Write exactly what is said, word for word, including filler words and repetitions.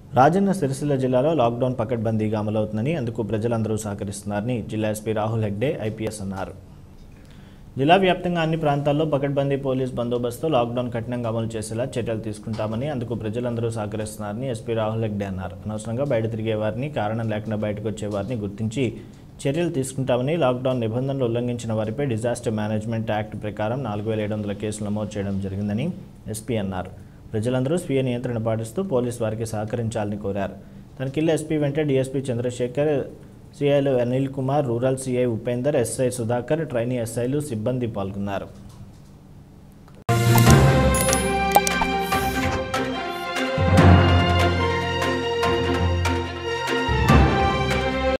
రాజన్న సిరిసిల్ల జిల్లాలో లాక్డౌన్ పకడ్బందీగా అమలవుతుందని అందుకు ప్రజలందరూ సహకరిస్తున్నారని జిల్లా ఎస్పీ రాహుల్ హెగ్డే ఐపీఎస్ అన్నారు. జిల్లా వ్యాప్తంగా అన్ని ప్రాంతాల్లో పకడ్బందీ పోలీస్ బందోబస్తు లాక్డౌన్ కఠినంగా అమలు చేసేలా చర్యలు తీసుకుంటామని అందుకు ప్రజలందరూ సహకరిస్తున్నారని ఎస్పీ రాహుల్ హెగ్డే అన్నారు. అనవసరంగా బయట తిరిగే వారిని, కారణం లేకుండా బయటకు వచ్చే వారిని గుర్తించి చర్యలు తీసుకుంటామని, లాక్డౌన్ నిబంధనలు ఉల్లంఘించిన వారిపై డిజాస్టర్ మేనేజ్మెంట్ యాక్ట్ ప్రకారం నాలుగు వేల ఏడు వందల కేసులు నమోదు చేయడం జరిగిందని ఎస్పీ అన్నారు. ప్రజలందరూ స్వీయ నియంత్రణ పాటిస్తూ పోలీసు వారికి సహకరించాలని కోరారు. తనకిల్ల ఎస్పీ వెంట డీఎస్పీ చంద్రశేఖర్, సిఐలు Anil Kumar, rural CI Upender, SI Sudhakar, trainee ఎస్ఐలు, సిబ్బంది పాల్గొన్నారు.